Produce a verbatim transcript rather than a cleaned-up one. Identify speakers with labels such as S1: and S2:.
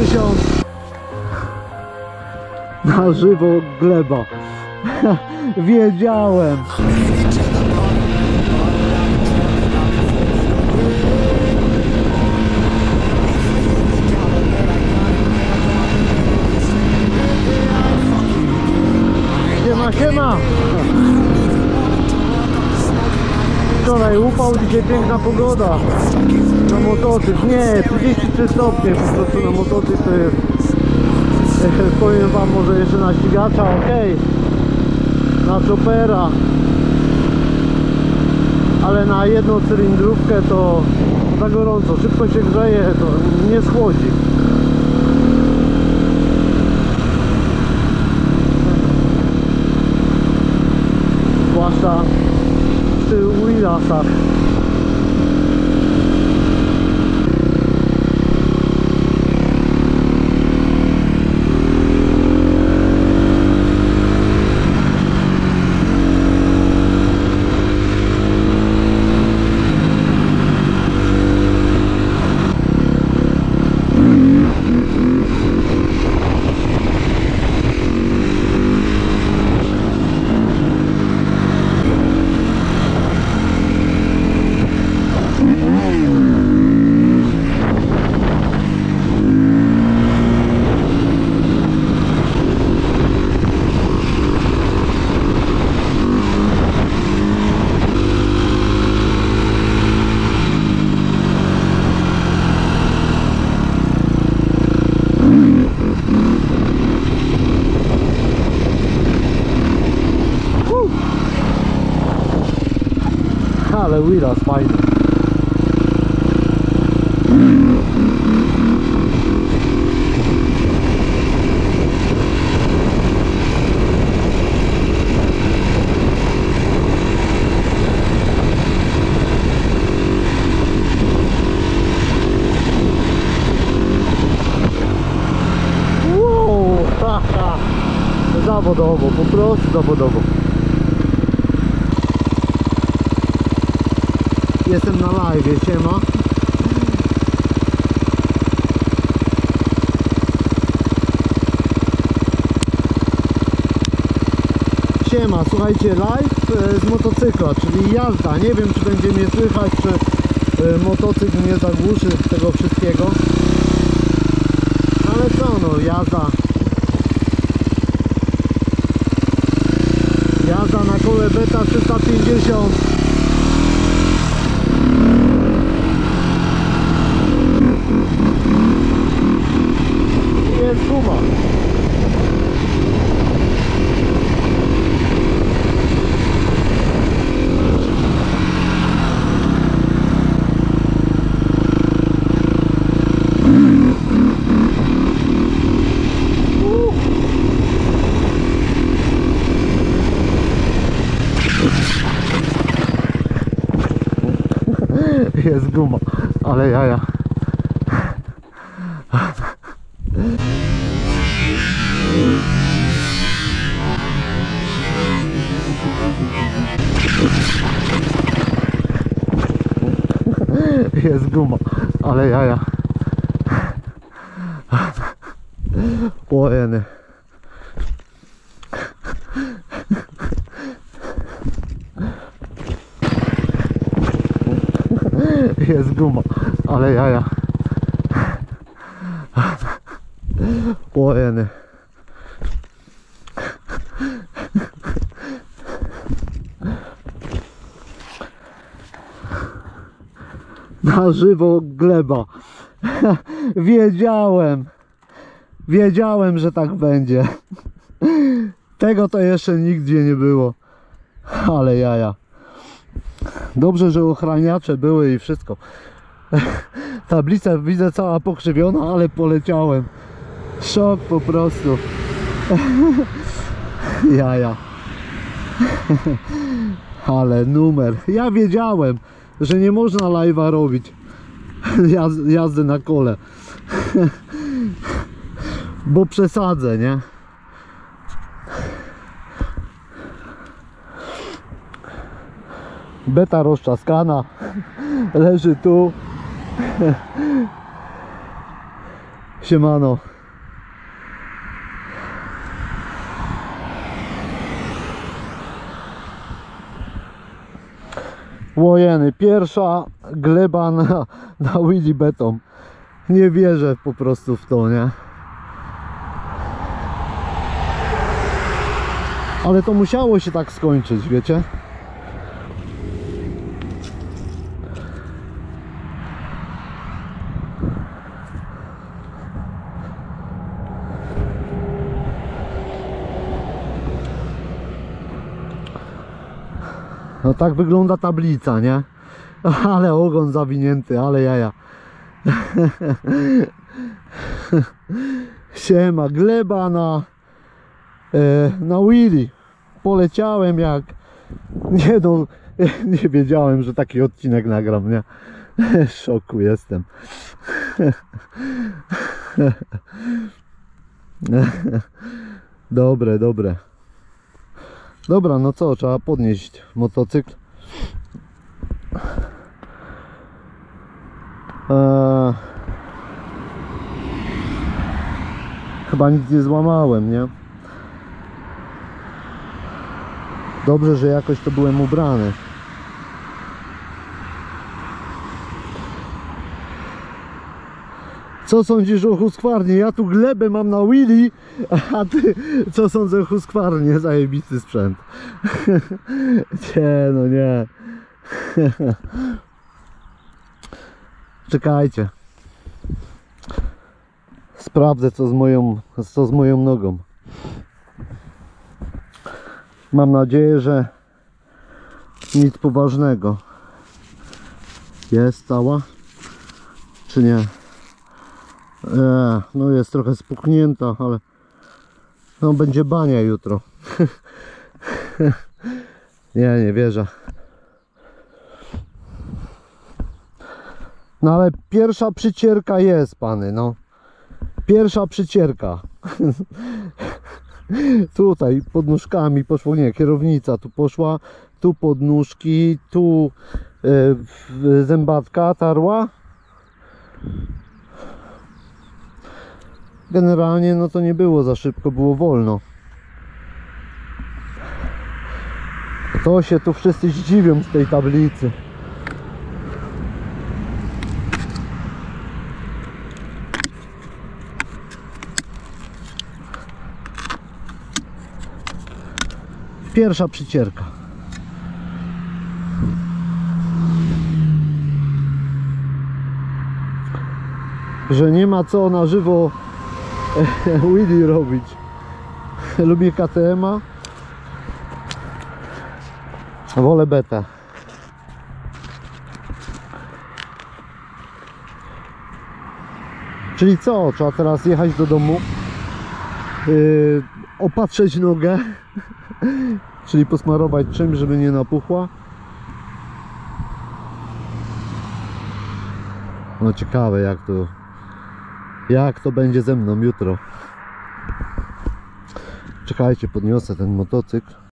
S1: pięćdziesiąt. Na żywo gleba. Wiedziałem. Siema, siema. Wczoraj upał, dzisiaj piękna pogoda. Na motocykl, nie, trzydzieści trzy stopnie po prostu na motocykl to jest. Powiem wam, może jeszcze na ścigacza, ok, na chopera, ale na jedną cylindrówkę to za gorąco, szybko się grzeje, to nie schłodzi. Zwłaszcza przy Willasach. Ale Willas fajny. Wow, haha. Zawodowo, po prostu zawodowo. Jestem na live, siema. Siema, słuchajcie, live z motocykla, czyli jazda. Nie wiem, czy będzie mnie słychać, czy motocykl nie zagłuszy tego wszystkiego. Ale co, no, jazda. Jazda na kole Beta trzysta pięćdziesiąt. Jest guma. Jest guma, ale jaja. Jest guma, ale jaja. Ojeny. Jest guma, ale jaja. Ojeny. Na żywo gleba. Wiedziałem. Wiedziałem, że tak będzie. Tego to jeszcze nigdzie nie było. Ale jaja. Dobrze, że ochraniacze były i wszystko. Tablica widzę cała pokrzywiona, ale poleciałem. Szok po prostu. Jaja. Ale numer. Ja wiedziałem, że nie można live'a robić. Jaz jazdy na kole. Bo przesadzę, nie? Beta rozczaskana. Leży tu. Siemano. Łojeny, pierwsza gleba na, na Willy Beton. Nie wierzę po prostu w to, nie? Ale to musiało się tak skończyć, wiecie? No tak wygląda tablica, nie? Ale ogon zawinięty, ale jaja. Siema, gleba na e, na Willy. Poleciałem jak nie no, nie wiedziałem, że taki odcinek nagram, nie? W szoku jestem. Dobre, dobre. Dobra, no co, trzeba podnieść motocykl. Eee, chyba nic nie złamałem, nie? Dobrze, że jakoś to byłem ubrany. Co sądzisz o Husqvarnie? Ja tu glebę mam na Willy, a ty co sądzę o Husqvarnie? Zajebisty sprzęt. Nie, no nie. Czekajcie. Sprawdzę co z moją, co z moją nogą. Mam nadzieję, że nic poważnego. Jest cała? Czy nie? Eee, no jest trochę spuchnięta, ale no będzie bania jutro. Nie, nie wierzę. No ale pierwsza przycierka jest, pany, no. Pierwsza przycierka. Tutaj pod nóżkami poszło, nie, kierownica tu poszła, tu pod nóżki, tu yy, zębatka tarła. Generalnie no to nie było za szybko, było wolno. To się tu wszyscy zdziwią z tej tablicy. Pierwsza przycierka. Że nie ma co na żywo Willy robić. Lubię K T M a. Wolę betę. Czyli co? Trzeba teraz jechać do domu, yy, opatrzeć nogę, czyli posmarować czymś, żeby nie napuchła. No ciekawe jak to jak to będzie ze mną jutro. Czekajcie, podniosę ten motocykl.